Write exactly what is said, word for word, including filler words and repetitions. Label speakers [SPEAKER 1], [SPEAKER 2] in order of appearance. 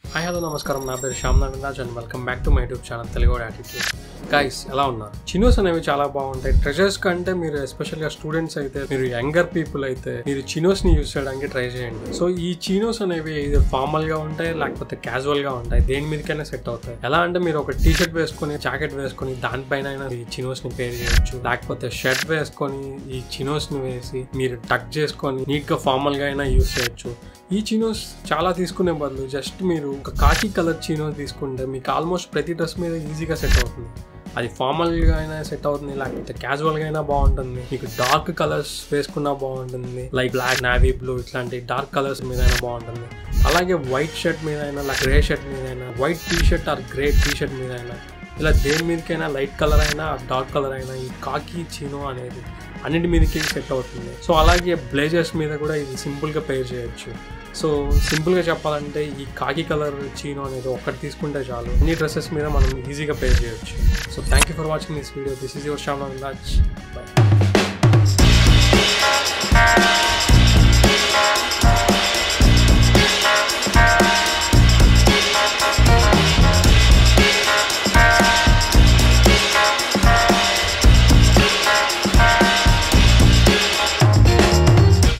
[SPEAKER 1] Hi, hello, namaskaram. Na peru Shyam Navinraj and welcome back to my YouTube channel Telugodi attitude. Guys, ఎలా ఉన్నారు? Chinos అనేవి చాలా బాగుంటాయి. Treasures కంటే మీరు ఎస్పెషల్ గా స్టూడెంట్స్ అయితే, మీరు యంగర్ పీపుల్ అయితే మీరు చినోస్ ని యూజ్ చేయడానికి ట్రై చేయండి. సో ఈ చినోస్ అనేవి ఇది ఫార్మల్ గా ఉంటాయి లేకపోతే క్యాజువల్ గా ఉంటాయి. దేని మీదకైనా సెట్ అవుతాయి. ఎలా అంటే మీరు ఒక టీ షర్ట్ వేసుకొని జాకెట్ వేసుకొని దానిపైన ఈ చినోస్ ని పేర్ చేయొచ్చు. లేకపోతే షర్ట్ వేసుకొని ఈ చినోస్ ని వేసి మీరు టక్ చేసుకొని నీట్ గా ఫార్మల్ గా అయినా యూజ్ చేయొచ్చు. ఈ చినోస్ చాలా తీసుకునే బదులు జస్ట్ మీరు ఒక కాకి కలర్ చినోస్ తీసుకుంటే మీకు ఆల్మోస్ట్ ప్రతి డ్రెస్ మీద ఈజీగా సెట్ అవుతుంది. అది ఫార్మల్గా అయినా సెట్ అవుతుంది లేకపోతే క్యాజువల్గా అయినా బాగుంటుంది. మీకు డార్క్ కలర్స్ వేసుకున్నా బాగుంటుంది, లైక్ బ్లాక్, నావీ బ్లూ ఇట్లాంటి డార్క్ కలర్స్ మీద అయినా బాగుంటుంది. అలాగే వైట్ షర్ట్ మీద అయినా, లైక్ గ్రే షర్ట్ మీద అయినా, white T shirt or grey T shirt మీద అయినా, ఇలా దేని మీదకైనా లైట్ కలర్ అయినా డార్క్ కలర్ అయినా ఈ కాకి చినో అనేది అన్నిటి మీదకి సెట్ అవుతుంది. సో అలాగే బ్లేజర్స్ మీద కూడా ఇది సింపుల్గా పేర్ చేయొచ్చు. సో సింపుల్గా చెప్పాలంటే ఈ కాకి కలర్ చినో అనేది ఒక్కటి తీసుకుంటే చాలు, అన్ని డ్రెస్సెస్ మీద మనం ఈజీగా పేర్ చేయొచ్చు. So thank you for watching this video. This is your Shyam Naviraj. By.